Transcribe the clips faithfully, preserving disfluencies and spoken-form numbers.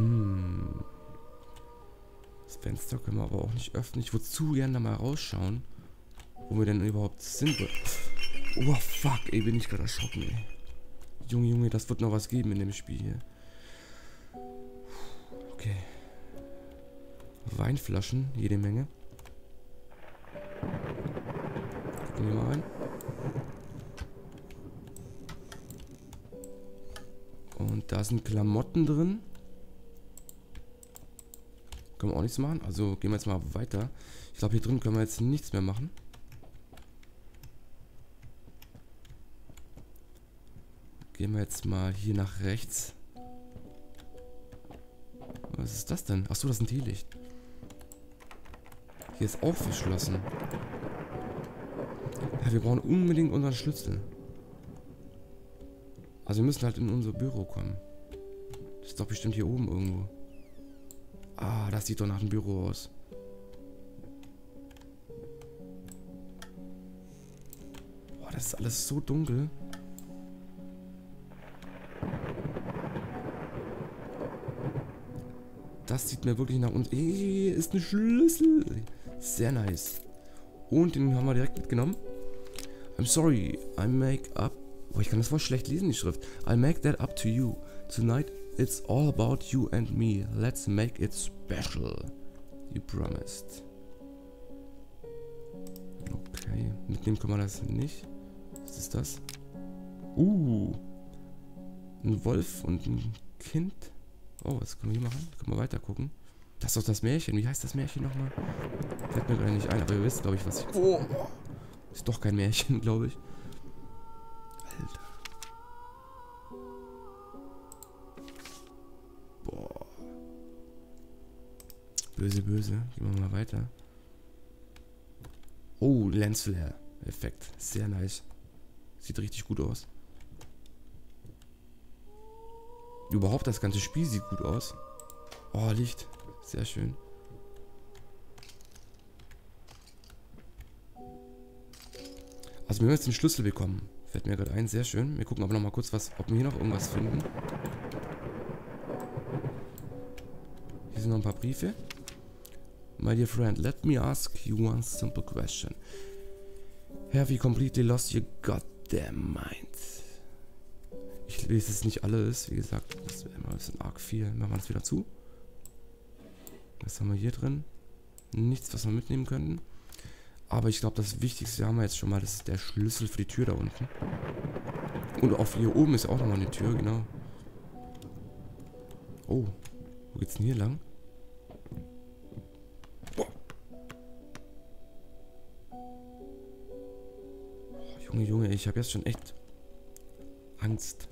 Hm. Das Fenster können wir aber auch nicht öffnen. Ich würde zu gerne da mal rausschauen, wo wir denn überhaupt sind. Oh, fuck, ey, bin ich gerade erschrocken, ey. Junge, Junge, das wird noch was geben in dem Spiel hier. Okay. Weinflaschen, jede Menge. Gucken wir mal rein. Und da sind Klamotten drin. Können wir auch nichts machen. Also gehen wir jetzt mal weiter. Ich glaube, hier drin können wir jetzt nichts mehr machen. Gehen wir jetzt mal hier nach rechts. Was ist das denn? Achso, das ist ein Teelicht. Hier ist auch verschlossen. Ja, wir brauchen unbedingt unseren Schlüssel. Also wir müssen halt in unser Büro kommen. Das ist doch bestimmt hier oben irgendwo. Ah, das sieht doch nach einem Büro aus. Boah, das ist alles so dunkel. Das sieht mir wirklich nach uns. Ey, ist ein Schlüssel. Sehr nice. Und den haben wir direkt mitgenommen. I'm sorry, I make up. Oh, ich kann das voll schlecht lesen, die Schrift. I'll make that up to you. Tonight it's all about you and me. Let's make it special. You promised. Okay, mitnehmen können wir das nicht. Was ist das? Uh. Ein Wolf und ein Kind. Oh, was können wir hier machen? Können wir weiter gucken? Das ist doch das Märchen. Wie heißt das Märchen nochmal? Fällt mir gerade nicht ein, aber ihr wisst, glaube ich, was ich... Oh. Ist doch kein Märchen, glaube ich. Alter. Boah. Böse, böse. Gehen wir mal weiter. Oh, Lensflare. Effekt. Sehr nice. Sieht richtig gut aus. Überhaupt das ganze Spiel sieht gut aus. Oh, Licht. Sehr schön. Also wir haben jetzt den Schlüssel bekommen. Fällt mir gerade ein. Sehr schön. Wir gucken aber noch mal kurz, was, ob wir hier noch irgendwas finden. Hier sind noch ein paar Briefe. My dear friend, let me ask you one simple question. Have you completely lost your goddamn mind? Ich lese es nicht alles, wie gesagt. Das wäre mal ein bisschen arg viel. Machen wir das wieder zu. Was haben wir hier drin? Nichts, was wir mitnehmen könnten. Aber ich glaube, das Wichtigste haben wir jetzt schon mal. Das ist der Schlüssel für die Tür da unten. Und auf hier oben ist auch nochmal eine Tür, genau. Oh, wo geht's denn hier lang? Boah. Oh, Junge, Junge, ich habe jetzt schon echt Angst.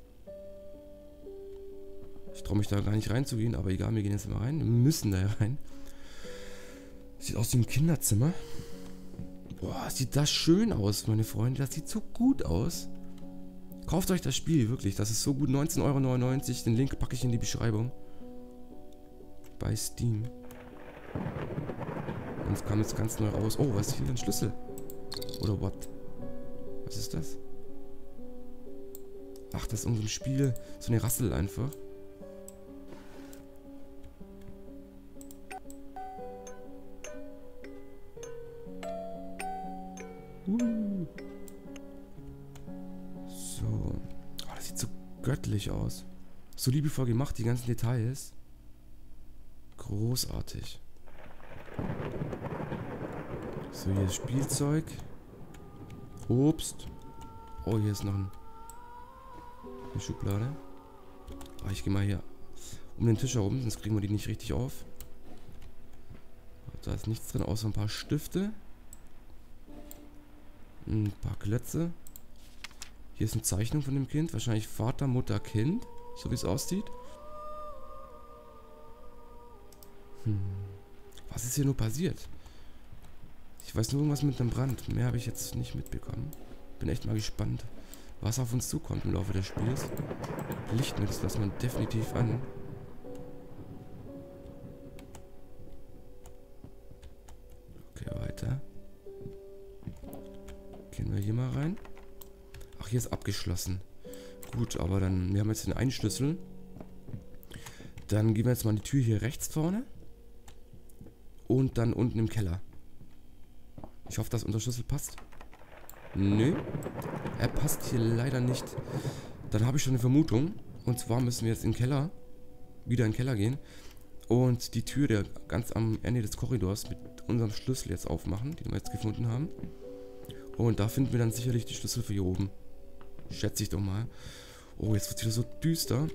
Ich traue mich da gar nicht reinzugehen, aber egal, wir gehen jetzt mal rein. Wir müssen da rein. Sieht aus wie ein Kinderzimmer. Boah, sieht das schön aus, meine Freunde. Das sieht so gut aus. Kauft euch das Spiel, wirklich. Das ist so gut. neunzehn Euro neunundneunzig. Den Link packe ich in die Beschreibung. Bei Steam. Und es kam jetzt ganz neu raus. Oh, was ist hier? Ein Schlüssel. Oder what? Was ist das? Ach, das ist in unserem Spiel so eine Rassel einfach. Uh. So. Oh, das sieht so göttlich aus. So liebevoll gemacht, die ganzen Details. Großartig. So, hier ist Spielzeug. Obst. Oh, hier ist noch ein, eine Schublade. Oh, ich gehe mal hier um den Tisch herum, sonst kriegen wir die nicht richtig auf. Da ist nichts drin, außer ein paar Stifte. Ein paar Klötze. Hier ist eine Zeichnung von dem Kind. Wahrscheinlich Vater, Mutter, Kind. So wie es aussieht. Hm. Was ist hier nur passiert? Ich weiß nur irgendwas mit einem Brand. Mehr habe ich jetzt nicht mitbekommen. Bin echt mal gespannt, was auf uns zukommt im Laufe des Spiels. Lichtmittel lassen wir definitiv an. Okay, weiter. Gehen wir hier mal rein. Ach, hier ist abgeschlossen. Gut, aber dann, wir haben jetzt den einen Schlüssel. Dann gehen wir jetzt mal an die Tür hier rechts vorne. Und dann unten im Keller. Ich hoffe, dass unser Schlüssel passt. Nö. Er passt hier leider nicht. Dann habe ich schon eine Vermutung. Und zwar müssen wir jetzt in den Keller. Wieder in den Keller gehen. Und die Tür, der ganz am Ende des Korridors, mit unserem Schlüssel jetzt aufmachen, den wir jetzt gefunden haben. Und da finden wir dann sicherlich die Schlüssel für hier oben. Schätze ich doch mal. Oh, jetzt wird es wieder so düster.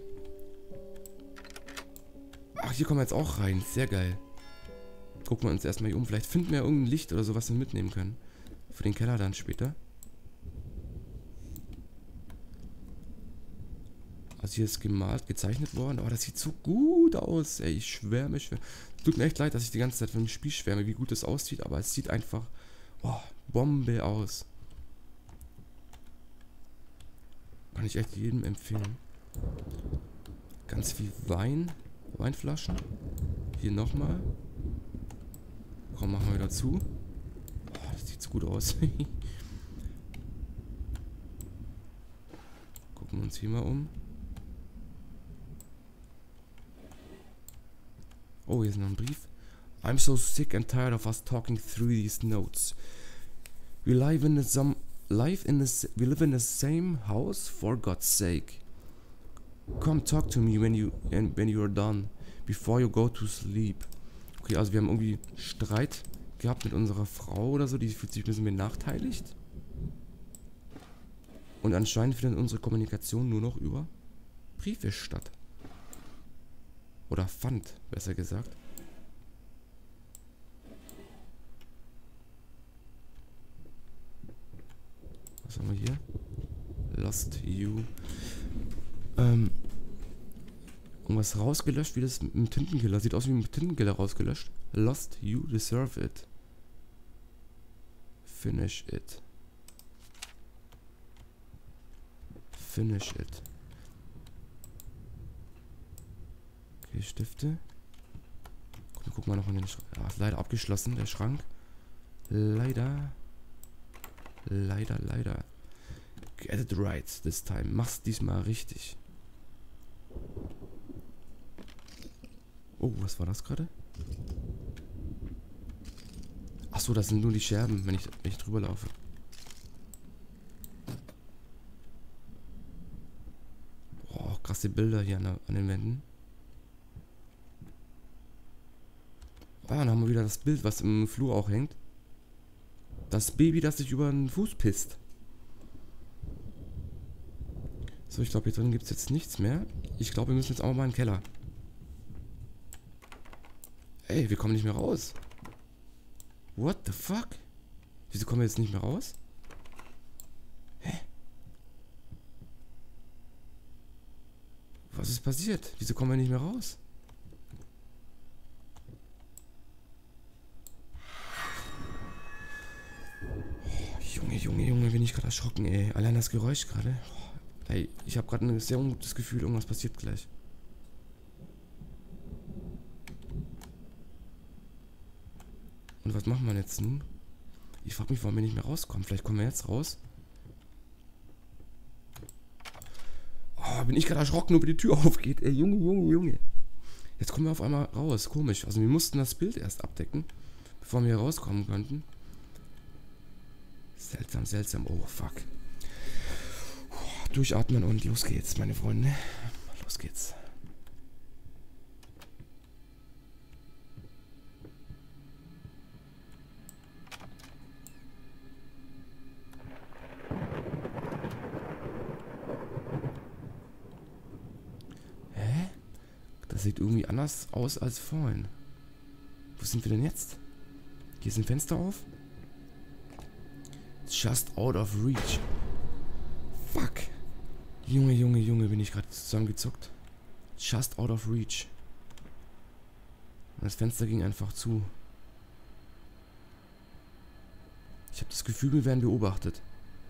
Ach, hier kommen wir jetzt auch rein. Sehr geil. Gucken wir uns erstmal hier um. Vielleicht finden wir irgendein Licht oder so, was wir mitnehmen können. Für den Keller dann später. Also hier ist gemalt, gezeichnet worden. Oh, das sieht so gut aus. Ey, ich schwärme, schwärme. Tut mir echt leid, dass ich die ganze Zeit von dem Spiel schwärme, wie gut es aussieht. Aber es sieht einfach, oh, Bombe aus. Kann ich echt jedem empfehlen. Ganz viel Wein. Weinflaschen. Hier nochmal. Komm, machen wir wieder zu. Oh, das sieht so gut aus. Gucken wir uns hier mal um. Oh, hier ist noch ein Brief. I'm so sick and tired of us talking through these notes. We live in the some live in the we live in the same house, for God's sake. Come talk to me when you and when you are done, before you go to sleep. Okay, also wir haben irgendwie Streit gehabt mit unserer Frau oder so, die fühlt sich ein bisschen benachteiligt. Und anscheinend findet unsere Kommunikation nur noch über Briefe statt. Oder fand, besser gesagt. Was haben wir hier? Lost You. Ähm. Irgendwas rausgelöscht, wie das mit dem Tintenkiller. Sieht aus wie mit dem Tintenkiller rausgelöscht. Lost You deserve it. Finish it. Finish it. Okay, Stifte. Guck, guck mal noch in den Schrank. Ah, ist leider abgeschlossen, der Schrank. Leider. Leider, leider. Get it right this time. Mach's diesmal richtig. Oh, was war das gerade? Achso, das sind nur die Scherben, wenn ich, wenn ich drüber laufe. Boah, krasse Bilder hier an, der, an den Wänden. Ah, dann haben wir wieder das Bild, was im Flur auch hängt. Das Baby, das sich über den Fuß pisst. So, ich glaube, hier drin gibt es jetzt nichts mehr. Ich glaube, wir müssen jetzt auch mal in den Keller. Ey, wir kommen nicht mehr raus. What the fuck? Wieso kommen wir jetzt nicht mehr raus? Hä? Was ist passiert? Wieso kommen wir nicht mehr raus? Oh, Junge, Junge, Junge, bin ich gerade erschrocken, ey. Allein das Geräusch gerade. Oh, ey, ich habe gerade ein sehr ungutes Gefühl, irgendwas passiert gleich. Und was machen wir jetzt nun? Ich frage mich, warum wir nicht mehr rauskommen. Vielleicht kommen wir jetzt raus. Oh, bin ich gerade erschrocken, nur wenn die Tür aufgeht. Ey, Junge, Junge, Junge. Jetzt kommen wir auf einmal raus. Komisch. Also wir mussten das Bild erst abdecken, bevor wir hier rauskommen konnten. Seltsam, seltsam. Oh, fuck. Durchatmen und los geht's, meine Freunde. Los geht's. Das sieht irgendwie anders aus als vorhin. Wo sind wir denn jetzt? Hier ist ein Fenster auf. Just out of reach. Fuck. Junge, Junge, Junge, bin ich gerade zusammengezuckt. Just out of reach. Und das Fenster ging einfach zu. Ich habe das Gefühl, wir werden beobachtet.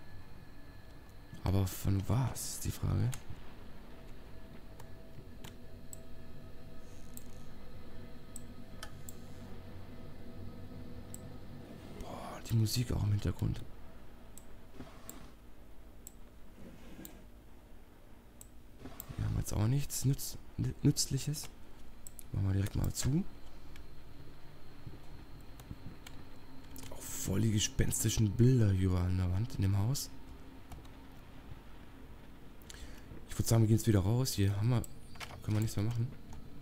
Aber von was, ist die Frage. Die Musik auch im Hintergrund. Wir haben jetzt auch nichts Nütz Nützliches. Machen wir direkt mal zu. Auch voll die gespenstischen Bilder hier an der Wand in dem Haus. Ich würde sagen, wir gehen jetzt wieder raus. Hier haben wir, können wir nichts mehr machen.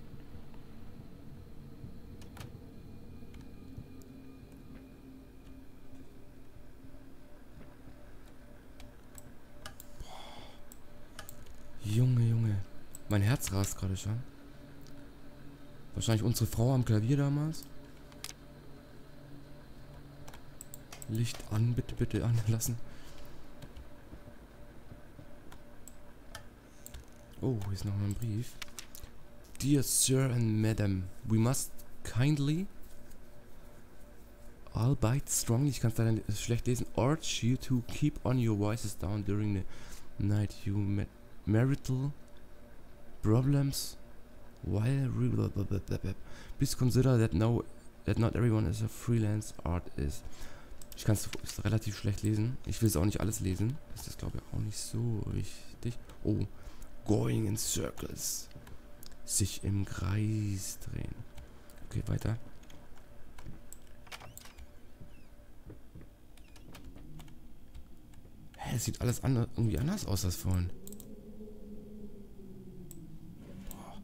Junge, Junge. Mein Herz rast gerade schon. Wahrscheinlich unsere Frau am Klavier damals. Licht an, bitte, bitte anlassen. Oh, hier ist noch mal ein Brief. Dear Sir and Madam, we must kindly, albeit strongly, ich kann es leider schlecht lesen, urge you to keep on your voices down during the night. You met marital problems while please consider that no that not everyone is a freelance artist. Ich kann es relativ schlecht lesen. Ich will es auch nicht alles lesen. Das ist, glaube ich, auch nicht so wichtig. Oh, going in circles. Sich im Kreis drehen. Okay, weiter. Hä, es sieht alles andere, irgendwie anders aus als vorhin. Boah.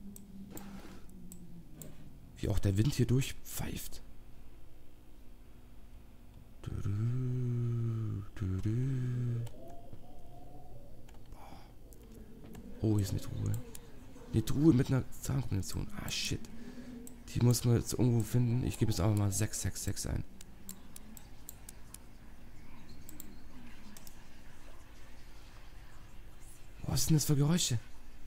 Wie auch der Wind hier durchpfeift. Oh, hier ist eine Truhe. Eine Truhe mit einer Zahlenkombination. Ah, shit. Die muss man jetzt irgendwo finden. Ich gebe jetzt einfach mal sechs sechs sechs ein. Was sind das für Geräusche?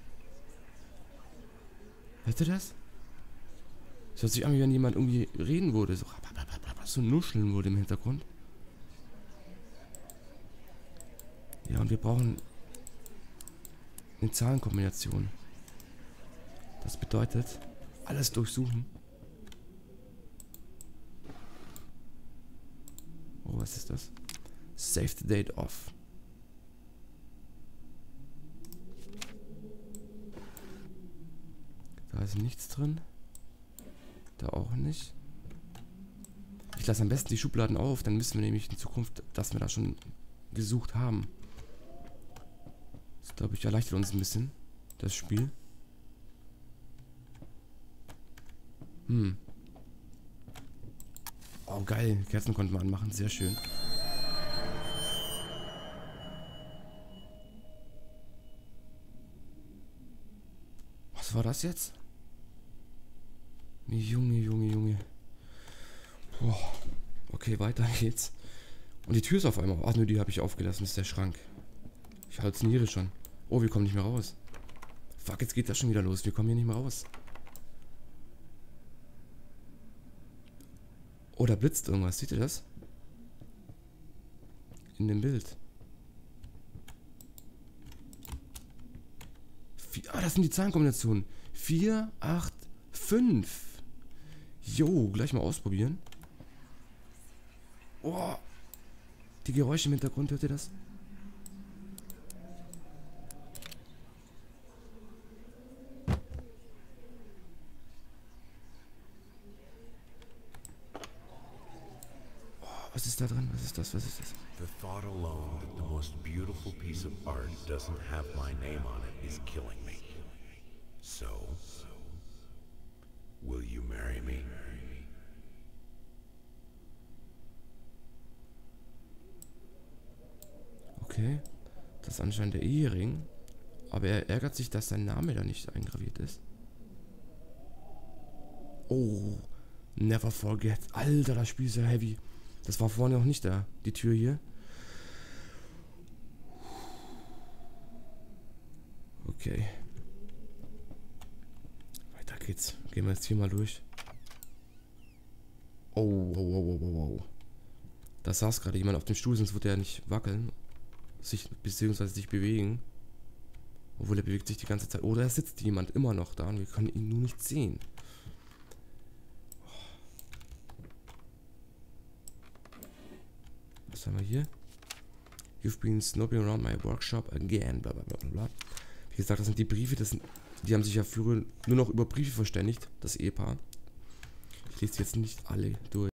Hört ihr das? Es hört sich an, wie wenn jemand irgendwie reden würde. So, so nuscheln würde im Hintergrund. Ja, und wir brauchen eine Zahlenkombination. Das bedeutet, alles durchsuchen. Oh, was ist das? Save the date off. Da ist nichts drin. Da auch nicht. Ich lasse am besten die Schubladen auf, dann wissen wir nämlich in Zukunft, dass wir da schon gesucht haben. Das, glaube ich, erleichtert uns ein bisschen, das Spiel. Hm. Oh, geil. Kerzen konnten wir anmachen. Sehr schön. Was war das jetzt? Junge, Junge, Junge. Boah. Okay, weiter geht's. Und die Tür ist auf einmal. Ach nö, die habe ich aufgelassen. Das ist der Schrank. Ich halluziniere schon. Oh, wir kommen nicht mehr raus. Fuck, jetzt geht das schon wieder los. Wir kommen hier nicht mehr raus. Oh, da blitzt irgendwas. Seht ihr das? In dem Bild. Vier, ah, das sind die Zahlenkombinationen. vier, acht, fünf. Jo, gleich mal ausprobieren. Oh. Die Geräusche im Hintergrund, hört ihr das? Was ist da drin? Was ist das? Was ist das? The thought alone that the most beautiful piece of art doesn't have my name on it is killing me. So, will you marry me? Okay. Das ist anscheinend der Ehering. Aber er ärgert sich, dass sein Name da nicht eingraviert ist. Oh. Never forget. Alter, das Spiel ist ja heavy. Das war vorne noch nicht da, die Tür hier. Okay. Weiter geht's. Gehen wir jetzt hier mal durch. Oh, oh, oh, oh, oh, oh. Da saß gerade jemand auf dem Stuhl, sonst würde er nicht wackeln. Sich, beziehungsweise sich bewegen. Obwohl er bewegt sich die ganze Zeit. Oder es sitzt jemand immer noch da und wir können ihn nur nicht sehen. Was haben wir hier? You've been snooping around my workshop again, bla bla bla bla. Wie gesagt, das sind die Briefe, das sind, die haben sich ja früher nur noch über Briefe verständigt, das Ehepaar. Ich lese jetzt nicht alle durch.